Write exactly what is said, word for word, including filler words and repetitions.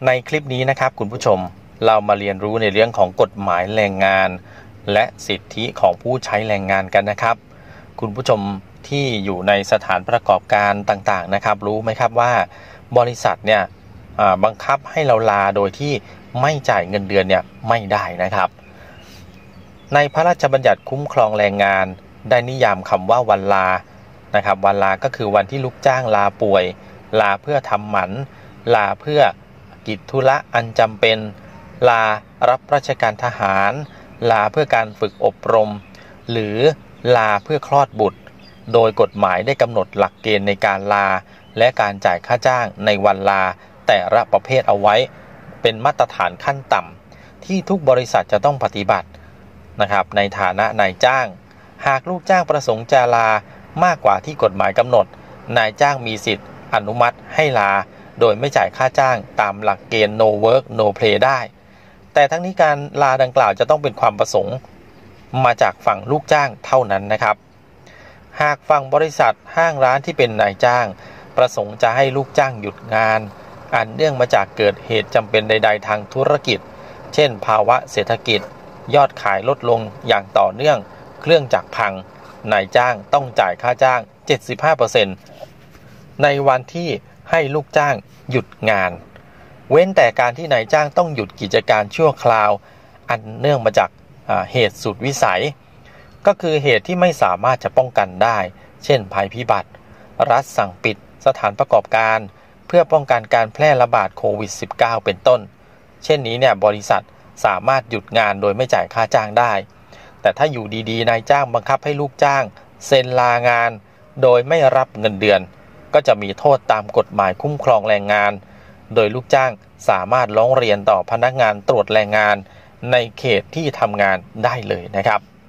ในคลิปนี้นะครับคุณผู้ชมเรามาเรียนรู้ในเรื่องของกฎหมายแรงงานและสิทธิของผู้ใช้แรงงานกันนะครับคุณผู้ชมที่อยู่ในสถานประกอบการต่างๆนะครับรู้ไหมครับว่าบริษัทเนี่ยบังคับให้เราลาโดยที่ไม่จ่ายเงินเดือนเนี่ยไม่ได้นะครับในพระราชบัญญัติคุ้มครองแรงงานได้นิยามคำว่าวันลานะครับวันลาก็คือวันที่ลูกจ้างลาป่วยลาเพื่อทำหมันลาเพื่อกิจธุระอันจำเป็นลารับราชการทหารลาเพื่อการฝึกอบรมหรือลาเพื่อคลอดบุตรโดยกฎหมายได้กำหนดหลักเกณฑ์ในการลาและการจ่ายค่าจ้างในวันลาแต่ละประเภทเอาไว้เป็นมาตรฐานขั้นต่ำที่ทุกบริษัทจะต้องปฏิบัตินะครับในฐานะนายจ้างหากลูกจ้างประสงค์จะลามากกว่าที่กฎหมายกำหนดนายจ้างมีสิทธิ์อนุมัติให้ลาโดยไม่จ่ายค่าจ้างตามหลักเกณฑ์ no work no play ได้แต่ทั้งนี้การลาดังกล่าวจะต้องเป็นความประสงค์มาจากฝั่งลูกจ้างเท่านั้นนะครับหากฝั่งบริษัทห้างร้านที่เป็นนายจ้างประสงค์จะให้ลูกจ้างหยุดงานอันเนื่องมาจากเกิดเหตุจำเป็นใดๆทางธุรกิจเช่นภาวะเศรษฐกิจยอดขายลดลงอย่างต่อเนื่องเครื่องจักรพังนายจ้างต้องจ่ายค่าจ้าง เจ็ดสิบห้าเปอร์เซ็นต์ ในวันที่ให้ลูกจ้างหยุดงานเว้นแต่การที่นายจ้างต้องหยุดกิจการชั่วคราวอันเนื่องมาจากเหตุสุดวิสัยก็คือเหตุที่ไม่สามารถจะป้องกันได้เช่นภัยพิบัติรัฐสั่งปิดสถานประกอบการเพื่อป้องกันการแพร่ระบาดโควิด สิบเก้า เป็นต้นเช่นนี้เนี่ยบริษัทสามารถหยุดงานโดยไม่จ่ายค่าจ้างได้แต่ถ้าอยู่ดีๆนายจ้างบังคับให้ลูกจ้างเซ็นลางานโดยไม่รับเงินเดือนก็จะมีโทษตามกฎหมายคุ้มครองแรงงานโดยลูกจ้างสามารถร้องเรียนต่อพนักงานตรวจแรงงานในเขตที่ทำงานได้เลยนะครับ